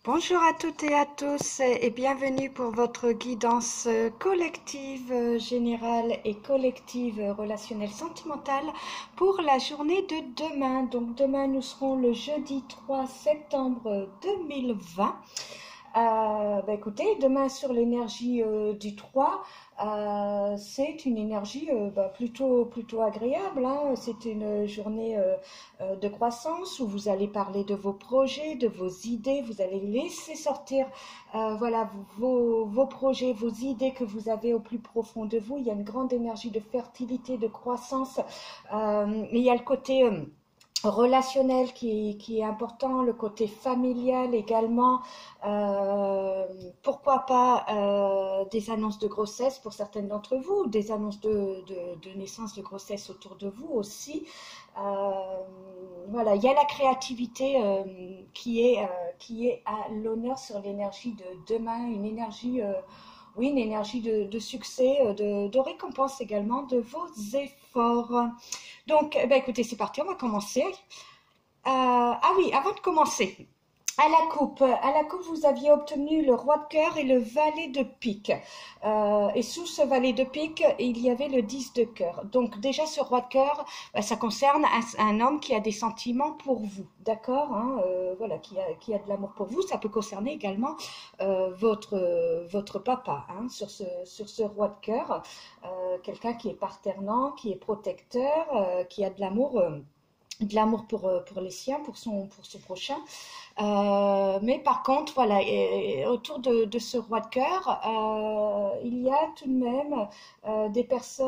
Bonjour à toutes et à tous et bienvenue pour votre guidance collective générale et collective relationnelle sentimentale pour la journée de demain. Donc demain nous serons le jeudi 3 septembre 2020. Écoutez, demain sur l'énergie du 3, c'est une énergie plutôt agréable, hein. C'est une journée de croissance où vous allez parler de vos projets, de vos idées, vous allez laisser sortir voilà, vos projets, vos idées que vous avez au plus profond de vous. Il y a une grande énergie de fertilité, de croissance. Il y a le côté relationnel qui est important, le côté familial également, pourquoi pas des annonces de grossesse pour certaines d'entre vous, des annonces de naissance de grossesse autour de vous aussi. Voilà, il y a la créativité qui est à l'honneur sur l'énergie de demain, une énergie oui, une énergie de succès, de récompense également de vos efforts. Donc, écoutez, c'est parti, on va commencer. Ah oui, avant de commencer, à la coupe, vous aviez obtenu le roi de cœur et le valet de pique. Et sous ce valet de pique, il y avait le 10 de cœur. Donc déjà, ce roi de cœur, ça concerne un homme qui a des sentiments pour vous, d'accord, hein, voilà, qui a de l'amour pour vous. Ça peut concerner également votre papa, hein, sur ce roi de cœur. Quelqu'un qui est partenant, qui est protecteur, qui a de l'amour pour les siens, pour son prochain. Mais par contre, voilà, autour de ce roi de cœur, il y a tout de même des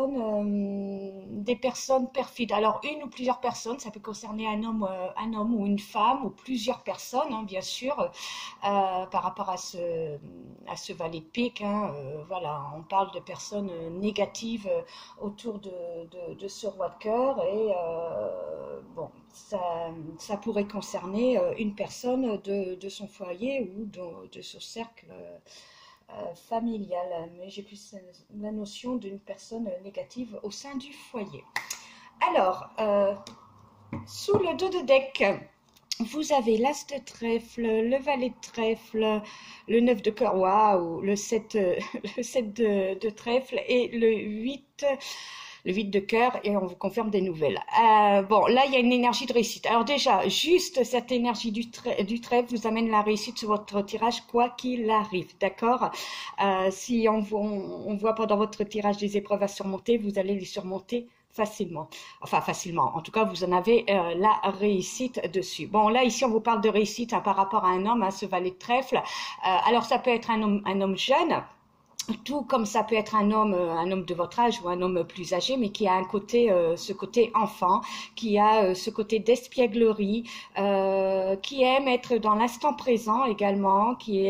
personnes perfides. Alors une ou plusieurs personnes, ça peut concerner un homme ou une femme ou plusieurs personnes, hein, bien sûr, par rapport à ce valet de pique, hein, voilà, on parle de personnes négatives autour de ce roi de cœur et bon, ça pourrait concerner une personne de son foyer ou de son cercle familial. Mais j'ai plus la notion d'une personne négative au sein du foyer. Alors, sous le dos de deck, vous avez l'as de trèfle, le valet de trèfle, le 9 de cœur, waouh, le 7 de trèfle et le 8 de cœur, et on vous confirme des nouvelles. Bon, là, il y a une énergie de réussite. Alors déjà, juste cette énergie du trèfle vous amène la réussite sur votre tirage, quoi qu'il arrive, d'accord. Si on voit pendant votre tirage des épreuves à surmonter, vous allez les surmonter facilement. Enfin, facilement. En tout cas, vous en avez la réussite dessus. Bon, là, ici, on vous parle de réussite hein, par rapport à un homme, hein, ce valet de trèfle. Alors, ça peut être un homme jeune, tout comme ça peut être un homme de votre âge ou un homme plus âgé, mais qui a ce côté enfant, qui a ce côté d'espièglerie, qui aime être dans l'instant présent également, qui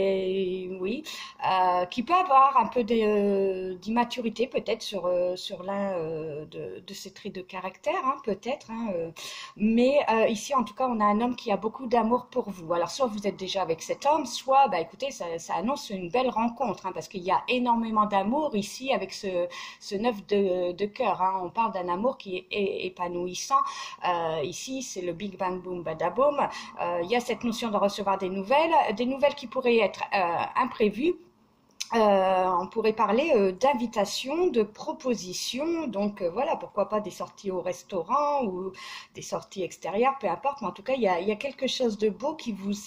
peut avoir un peu d'immaturité peut-être sur l'un de ses traits de caractère, hein, peut-être. Hein, mais ici, en tout cas, on a un homme qui a beaucoup d'amour pour vous. Alors, soit vous êtes déjà avec cet homme, soit, écoutez, ça annonce une belle rencontre, hein, parce qu'il y a énormément d'amour ici avec ce 9 de cœur, hein. On parle d'un amour qui est épanouissant. Ici, c'est le Big Bang Boom Badaboom. Il y a cette notion de recevoir des nouvelles qui pourraient être imprévues. On pourrait parler d'invitation, de proposition, donc voilà, pourquoi pas des sorties au restaurant ou des sorties extérieures, peu importe, mais en tout cas, il y a quelque chose de beau qui vous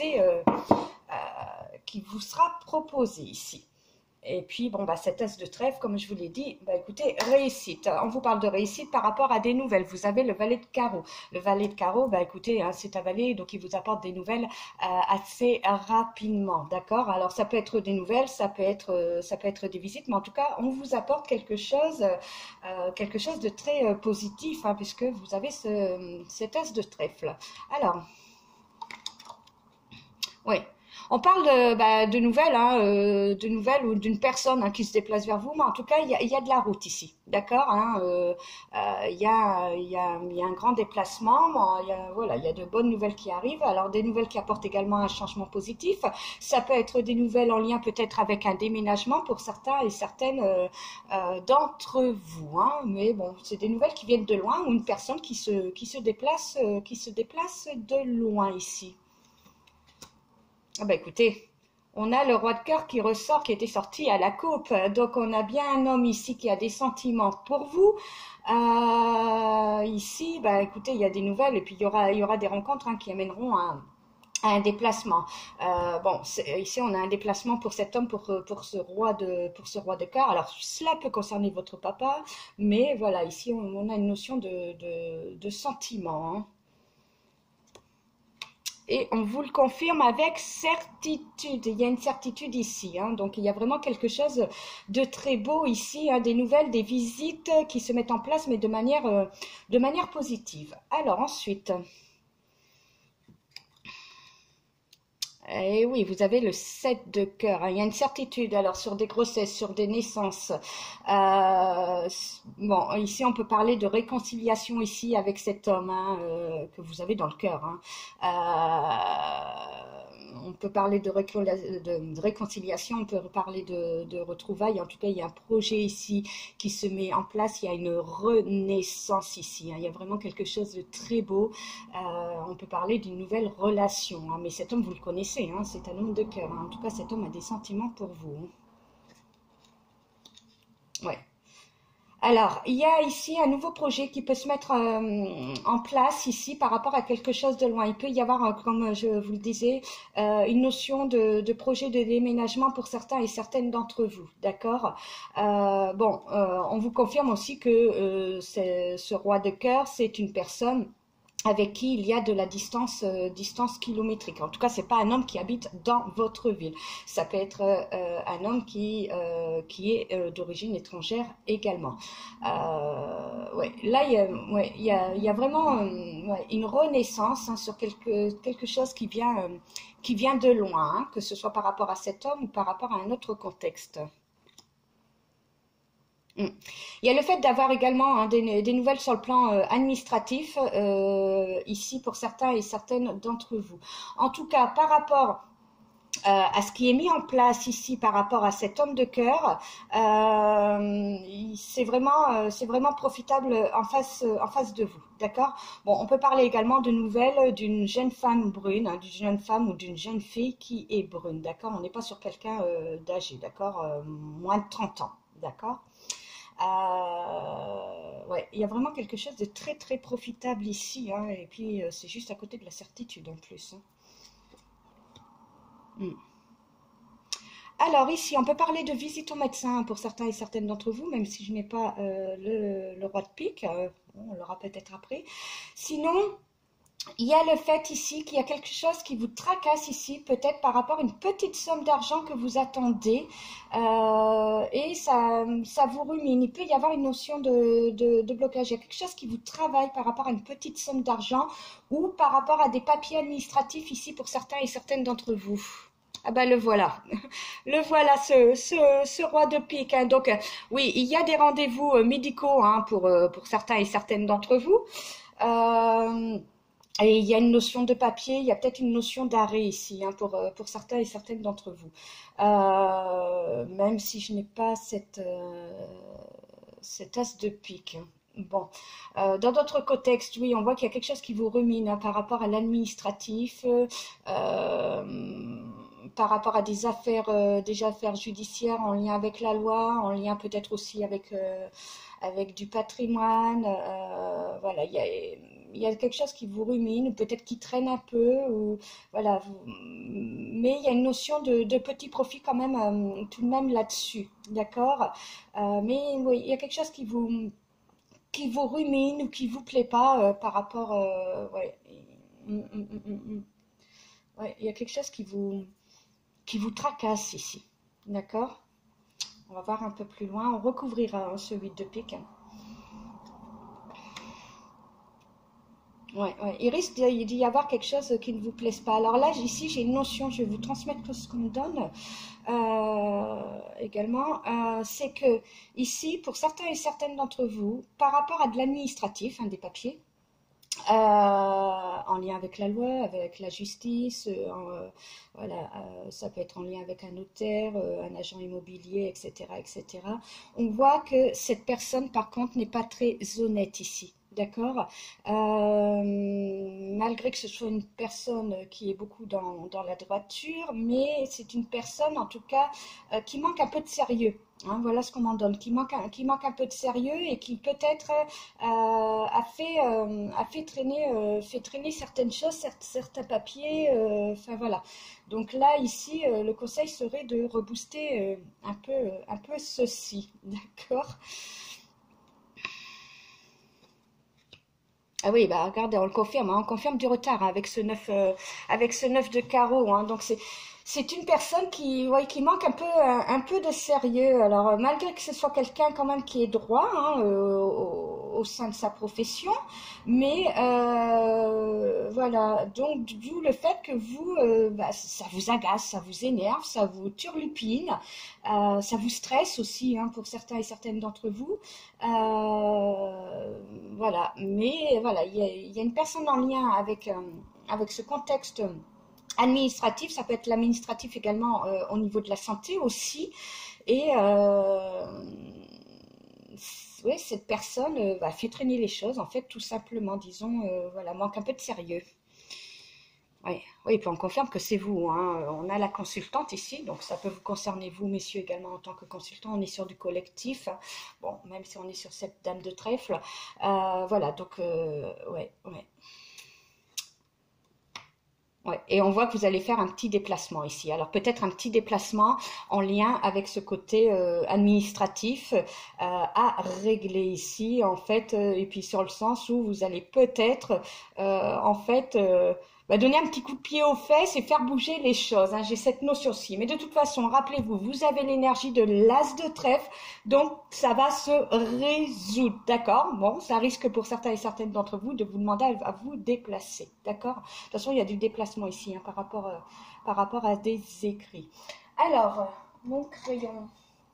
sera proposé ici. Et puis, bon, cet as de trèfle, comme je vous l'ai dit, écoutez, réussite. On vous parle de réussite par rapport à des nouvelles. Vous avez le valet de carreau. Le valet de carreau, écoutez, hein, c'est un valet, donc il vous apporte des nouvelles assez rapidement, d'accord? Alors, ça peut être des nouvelles, ça peut être des visites, mais en tout cas, on vous apporte quelque chose de très positif, hein, puisque vous avez cet as de trèfle. Alors, oui. On parle de nouvelles, hein, de nouvelles ou d'une personne hein, qui se déplace vers vous, mais en tout cas, il y a de la route ici, d'accord, hein, il y a un grand déplacement, il y a de bonnes nouvelles qui arrivent, alors des nouvelles qui apportent également un changement positif, ça peut être des nouvelles en lien peut-être avec un déménagement pour certains et certaines d'entre vous, hein, mais bon, c'est des nouvelles qui viennent de loin ou une personne qui se déplace de loin ici. Ah écoutez, On a le roi de cœur qui ressort, qui était sorti à la coupe. Donc on a bien un homme ici qui a des sentiments pour vous. Ici, bah, écoutez, il y a des nouvelles et puis il y aura des rencontres hein, qui amèneront à un déplacement. Bon, ici on a un déplacement pour cet homme, pour ce roi de cœur. Alors cela peut concerner votre papa, mais voilà, ici on a une notion de sentiment. Hein. Et on vous le confirme avec certitude. Il y a une certitude ici. Hein. Donc, il y a vraiment quelque chose de très beau ici. Hein, des nouvelles, des visites qui se mettent en place, mais de manière positive. Alors, ensuite... Et oui, vous avez le 7 de cœur. Hein. Il y a une certitude alors sur des grossesses, sur des naissances. Bon, ici on peut parler de réconciliation ici avec cet homme hein, que vous avez dans le cœur. Hein. On peut parler de réconciliation, on peut parler de retrouvailles. En tout cas, il y a un projet ici qui se met en place. Il y a une renaissance ici. Hein. Il y a vraiment quelque chose de très beau. On peut parler d'une nouvelle relation. Hein. Mais cet homme, vous le connaissez. Hein. C'est un homme de cœur. Hein. En tout cas, cet homme a des sentiments pour vous. Ouais. Alors, il y a ici un nouveau projet qui peut se mettre en place ici par rapport à quelque chose de loin. Il peut y avoir, comme je vous le disais, une notion de projet de déménagement pour certains et certaines d'entre vous, d'accord? Bon, on vous confirme aussi que ce roi de cœur, c'est une personne avec qui il y a de la distance kilométrique. En tout cas, c'est pas un homme qui habite dans votre ville. Ça peut être un homme qui est d'origine étrangère également. Ouais, là, il y a vraiment ouais, une renaissance hein, sur quelque chose qui vient de loin, hein, que ce soit par rapport à cet homme ou par rapport à un autre contexte. Mm. Il y a le fait d'avoir également hein, des nouvelles sur le plan administratif ici pour certains et certaines d'entre vous. En tout cas, par rapport à ce qui est mis en place ici par rapport à cet homme de cœur, c'est vraiment profitable en face de vous. D'accord? Bon, on peut parler également de nouvelles d'une jeune femme brune, hein, d'une jeune femme ou d'une jeune fille qui est brune. D'accord? On n'est pas sur quelqu'un d'âgé. D'accord? Moins de 30 ans. D'accord? Ouais, il y a vraiment quelque chose de très très profitable ici, hein, et puis c'est juste à côté de la certitude en plus. Hein. Mm. Alors ici, on peut parler de visite au médecin pour certains et certaines d'entre vous, même si je n'ai pas le roi de pique, on l'aura peut-être après. Sinon, il y a le fait ici qu'il y a quelque chose qui vous tracasse ici, peut-être par rapport à une petite somme d'argent que vous attendez, et ça vous rumine. Il peut y avoir une notion de blocage. Il y a quelque chose qui vous travaille par rapport à une petite somme d'argent ou par rapport à des papiers administratifs ici pour certains et certaines d'entre vous. Ah ben le voilà, le voilà ce roi de pique. Hein. Donc oui, il y a des rendez-vous médicaux hein, pour certains et certaines d'entre vous. Euh, et il y a une notion de papier, il y a peut-être une notion d'arrêt ici hein, pour certains et certaines d'entre vous. Même si je n'ai pas cet as de pique. Hein. Bon, dans d'autres contextes, oui, on voit qu'il y a quelque chose qui vous rumine hein, par rapport à l'administratif, par rapport à des affaires judiciaires en lien avec la loi, en lien peut-être aussi avec du patrimoine. Voilà, il y a quelque chose qui vous rumine, ou peut-être qui traîne un peu, ou voilà. Mais il y a une notion de petit profit quand même, tout de même là-dessus, d'accord? Mais oui, il y a quelque chose qui vous rumine ou qui vous plaît pas par rapport, ouais. Ouais, il y a quelque chose qui vous tracasse ici, d'accord? On va voir un peu plus loin, on recouvrira hein, ce 8 de pique. Hein. Ouais, ouais. Il risque d'y avoir quelque chose qui ne vous plaise pas. Alors là, ici, j'ai une notion, je vais vous transmettre ce qu'on me donne également. C'est que ici, pour certains et certaines d'entre vous, par rapport à de l'administratif, hein, des papiers, en lien avec la loi, avec la justice, voilà, ça peut être en lien avec un notaire, un agent immobilier, etc., etc. On voit que cette personne, par contre, n'est pas très honnête ici. d'accord? Malgré que ce soit une personne qui est beaucoup dans la droiture, mais c'est une personne en tout cas qui manque un peu de sérieux. Hein, voilà ce qu'on m'en donne, qui manque un peu de sérieux et qui peut-être fait traîner certaines choses, certains papiers, enfin voilà. Donc là, ici, le conseil serait de rebooster un peu ceci, d'accord? Ah oui, bah regardez, on confirme du retard hein, avec ce 9 de carreau. Hein, donc c'est une personne qui, ouais, qui manque un peu de sérieux. Alors malgré que ce soit quelqu'un quand même qui est droit hein, au sein de sa profession, mais voilà. Donc d'où le fait que vous, bah, ça vous agace, ça vous énerve, ça vous turlupine, ça vous stresse aussi hein, pour certains et certaines d'entre vous. Voilà, mais voilà, il y a une personne en lien avec ce contexte administratif, ça peut être l'administratif également au niveau de la santé aussi, et ouais, cette personne fait traîner les choses, en fait, tout simplement, disons, voilà, manque un peu de sérieux. Oui, oui, puis on confirme que c'est vous, hein. On a la consultante ici, donc ça peut vous concerner vous, messieurs, également en tant que consultant. On est sur du collectif, bon, même si on est sur cette dame de trèfle. Voilà, donc, ouais, ouais. Ouais. Et on voit que vous allez faire un petit déplacement ici. Alors peut-être un petit déplacement en lien avec ce côté administratif à régler ici en fait. Et puis sur le sens où vous allez peut-être en fait donner un petit coup de pied aux fesses et faire bouger les choses. Hein. J'ai cette notion-ci. Mais de toute façon, rappelez-vous, vous avez l'énergie de l'as de trèfle, donc ça va se résoudre. D'accord? Bon, ça risque pour certains et certaines d'entre vous de vous demander à vous déplacer. D'accord? De toute façon, il y a du déplacement ici hein, par rapport à des écrits. Alors, mon crayon.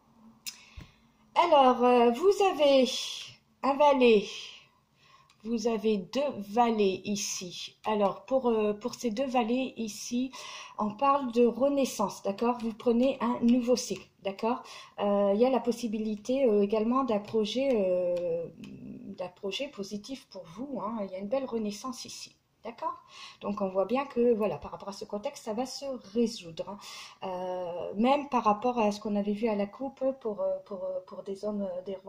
Alors, vous avez un valet. Vous avez deux valets ici. Alors, pour ces deux valets ici, on parle de renaissance, d'accord? Vous prenez un nouveau cycle, d'accord? Il y a la possibilité également d'un projet positif pour vous. Hein. Il y a une belle renaissance ici. D'accord? Donc on voit bien que voilà, par rapport à ce contexte, ça va se résoudre. Hein. Même par rapport à ce qu'on avait vu à la coupe pour des hommes,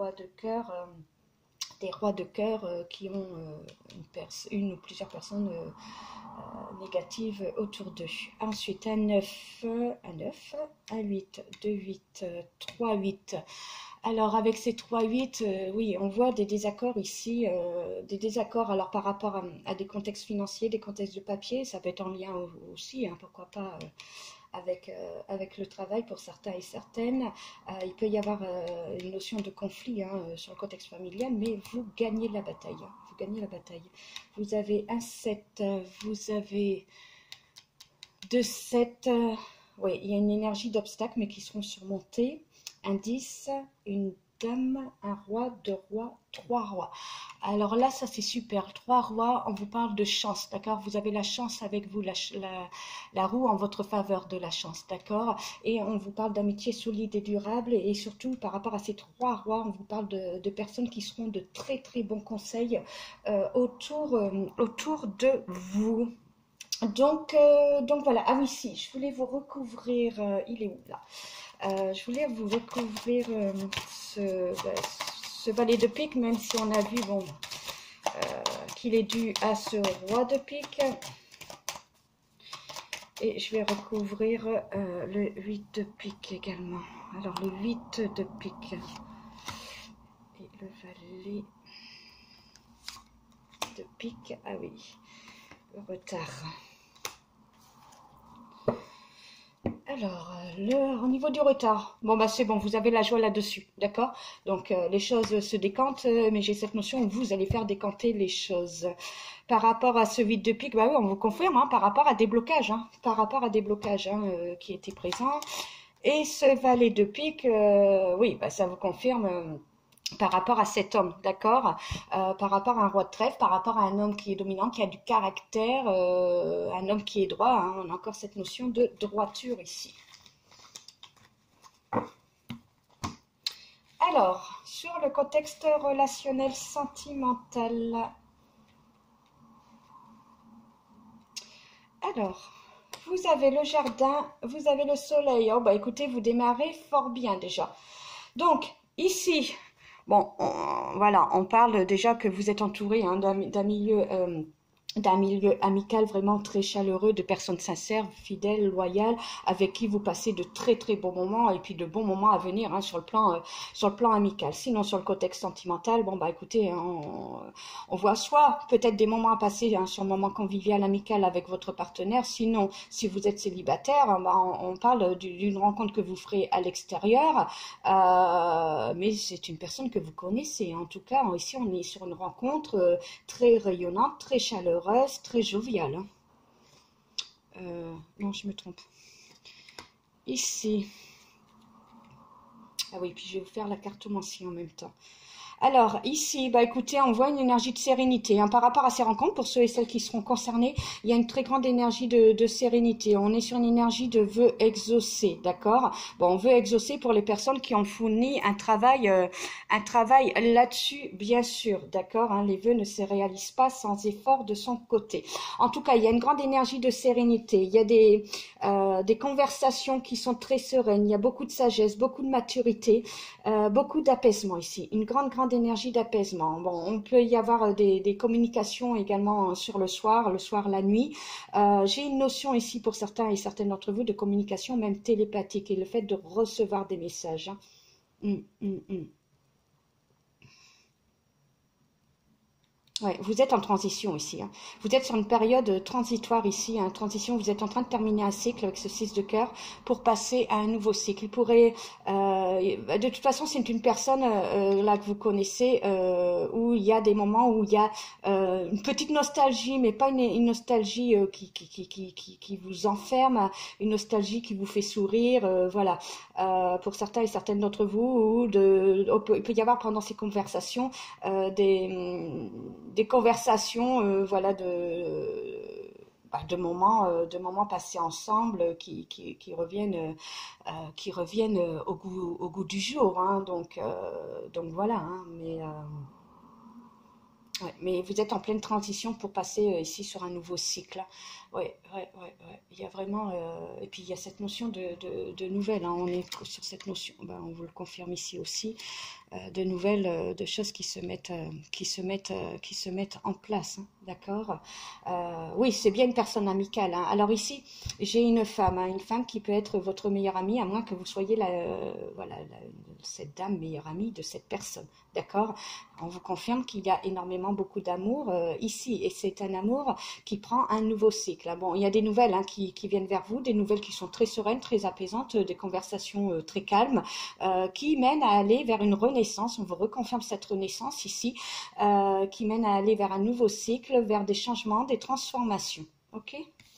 des rois de cœur qui ont une ou plusieurs personnes négatives autour d'eux. Ensuite, un 9, un 8, 2, 8, 3, 8. Alors avec ces 3-8, oui, on voit des désaccords ici, des désaccords alors par rapport à des contextes financiers, des contextes de papier, ça peut être en lien aussi, hein, pourquoi pas avec le travail pour certains et certaines. Il peut y avoir une notion de conflit hein, sur le contexte familial, mais vous gagnez la bataille. Hein, vous gagnez la bataille. Vous avez un 7, vous avez 2 7. Oui, il y a une énergie d'obstacles, mais qui seront surmontés. Un 10, une dame, un roi, 2 rois, 3 rois. Alors là, ça c'est super. 3 rois, on vous parle de chance, d'accord? Vous avez la chance avec vous, la roue en votre faveur de la chance, d'accord? Et on vous parle d'amitié solide et durable. Et surtout, par rapport à ces 3 rois, on vous parle de personnes qui seront de très très bons conseils autour de vous. Donc voilà, ah oui, si, je voulais vous recouvrir, il est où là? Je voulais vous recouvrir ce valet de pique, même si on a vu bon, qu'il est dû à ce roi de pique. Et je vais recouvrir le 8 de pique également. Alors le 8 de pique et le valet de pique, ah oui, le retard. Alors, au niveau du retard, bon bah c'est bon, vous avez la joie là-dessus, d'accord? Donc les choses se décantent, mais j'ai cette notion où vous allez faire décanter les choses. Par rapport à ce vide de pique, bah oui, on vous confirme, hein, par rapport à des blocages, hein, qui étaient présents. Et ce valet de pique, oui, bah ça vous confirme par rapport à cet homme, d'accord? Par rapport à un roi de trèfle, par rapport à un homme qui est dominant, qui a du caractère, un homme qui est droit, hein, on a encore cette notion de droiture ici. Alors, sur le contexte relationnel sentimental. Alors, vous avez le jardin, vous avez le soleil. Oh, bah écoutez, vous démarrez fort bien déjà. Donc, ici, bon, voilà, on parle déjà que vous êtes entouré hein, d'un milieu amical vraiment très chaleureux, de personnes sincères, fidèles, loyales, avec qui vous passez de très très bons moments et puis de bons moments à venir hein, sur le plan amical. Sinon sur le contexte sentimental, bon bah écoutez, hein, on voit soit peut-être des moments à passer hein, sur le moment convivial, amical avec votre partenaire. Sinon, si vous êtes célibataire, hein, bah, on parle d'une rencontre que vous ferez à l'extérieur, mais c'est une personne que vous connaissez. En tout cas, ici on est sur une rencontre très rayonnante, très chaleureuse, très joviale. Hein. Non, je me trompe. Ici. Ah oui, puis je vais vous faire la cartomancie en même temps. Alors, ici, bah écoutez, on voit une énergie de sérénité. Hein. Par rapport à ces rencontres, pour ceux et celles qui seront concernés, il y a une très grande énergie de sérénité. On est sur une énergie de vœu exaucé, d'accord? Bon, on veut exaucer pour les personnes qui ont fourni un travail là-dessus, bien sûr, d'accord? Hein, les vœux ne se réalisent pas sans effort de son côté. En tout cas, il y a une grande énergie de sérénité. Il y a des conversations qui sont très sereines. Il y a beaucoup de sagesse, beaucoup de maturité, beaucoup d'apaisement ici. Une grande d'énergie d'apaisement. Bon, on peut y avoir des communications également sur le soir, la nuit. J'ai une notion ici pour certains et certaines d'entre vous de communication même télépathique et le fait de recevoir des messages. Hein. Ouais, vous êtes en transition ici. Hein. Vous êtes sur une période transitoire ici, hein, transition. Vous êtes en train de terminer un cycle avec ce 6 de cœur pour passer à un nouveau cycle. Il pourrait, de toute façon, c'est une personne là que vous connaissez où il y a des moments où il y a une petite nostalgie, mais pas une nostalgie qui vous enferme, une nostalgie qui vous fait sourire, voilà. Pour certains et certaines d'entre vous, il peut y avoir pendant ces conversations des conversations voilà de moments passés ensemble qui reviennent au goût du jour hein, donc voilà hein, mais vous êtes en pleine transition pour passer ici sur un nouveau cycle. Ouais. Il y a vraiment et puis il y a cette notion de nouvelles. Hein. On est sur cette notion. Ben, on vous le confirme ici aussi. De nouvelles, de choses qui se mettent en place, hein, d'accord. Oui, c'est bien une personne amicale. Hein. Alors ici, j'ai une femme qui peut être votre meilleure amie, à moins que vous soyez cette dame meilleure amie de cette personne, d'accord. On vous confirme qu'il y a énormément beaucoup d'amour ici, et c'est un amour qui prend un nouveau cycle. Bon, il y a des nouvelles hein, qui viennent vers vous, des nouvelles qui sont très sereines, très apaisantes, des conversations très calmes, qui mènent à aller vers une renaissance. On vous reconfirme cette renaissance ici, qui mène à aller vers un nouveau cycle, vers des changements, des transformations. Ok ?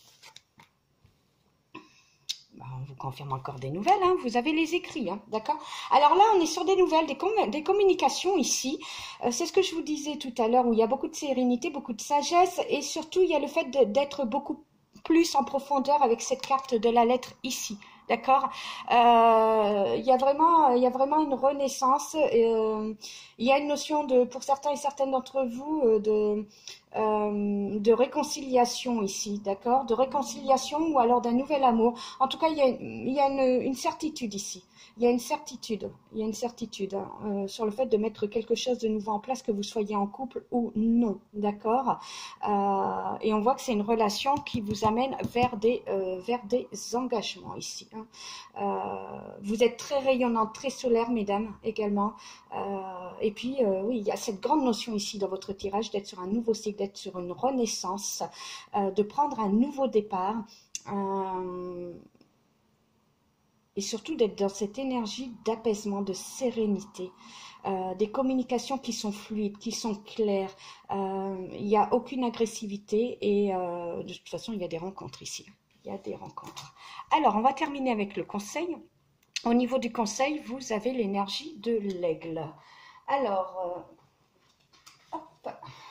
On vous confirme encore des nouvelles, hein, vous avez les écrits, hein, d'accord. Alors là, on est sur des nouvelles, des communications ici. C'est ce que je vous disais tout à l'heure, où il y a beaucoup de sérénité, beaucoup de sagesse, et surtout, il y a le fait d'être beaucoup plus en profondeur avec cette carte de la lettre ici. D'accord. Il y a vraiment une renaissance. Il y a une notion pour certains et certaines d'entre vous de réconciliation ici, d'accord, de réconciliation ou alors d'un nouvel amour. En tout cas, il y a une certitude ici. Il y a une certitude hein, sur le fait de mettre quelque chose de nouveau en place, que vous soyez en couple ou non, d'accord. Et on voit que c'est une relation qui vous amène vers des engagements ici. Hein. Vous êtes très rayonnante, très solaire, mesdames, également. Et puis, oui, il y a cette grande notion ici dans votre tirage d'être sur un nouveau cycle, d'être sur une renaissance, de prendre un nouveau départ. Et surtout d'être dans cette énergie d'apaisement, de sérénité, des communications qui sont fluides, qui sont claires, il n'y a aucune agressivité et de toute façon il y a des rencontres ici, il y a des rencontres. Alors on va terminer avec le conseil. Au niveau du conseil, vous avez l'énergie de l'aigle. Alors, hop,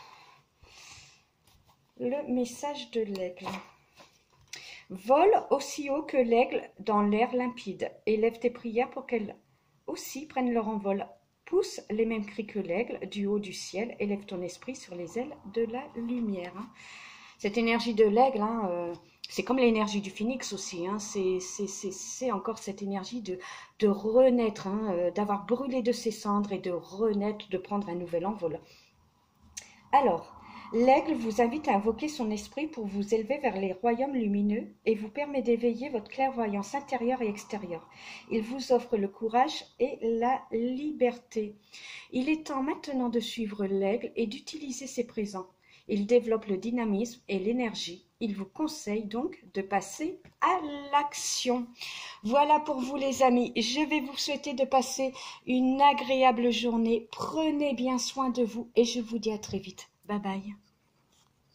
le message de l'aigle. Vole aussi haut que l'aigle dans l'air limpide. Élève tes prières pour qu'elles aussi prennent leur envol Pousse les mêmes cris que l'aigle du haut du ciel, élève ton esprit sur les ailes de la lumière. Cette énergie de l'aigle, c'est comme l'énergie du phénix aussi, c'est encore cette énergie de renaître, d'avoir brûlé de ses cendres et de renaître, de prendre un nouvel envol. Alors, l'aigle vous invite à invoquer son esprit pour vous élever vers les royaumes lumineux et vous permet d'éveiller votre clairvoyance intérieure et extérieure. Il vous offre le courage et la liberté. Il est temps maintenant de suivre l'aigle et d'utiliser ses présents. Il développe le dynamisme et l'énergie. Il vous conseille donc de passer à l'action. Voilà pour vous les amis. Je vais vous souhaiter de passer une agréable journée. Prenez bien soin de vous et je vous dis à très vite. Bye bye.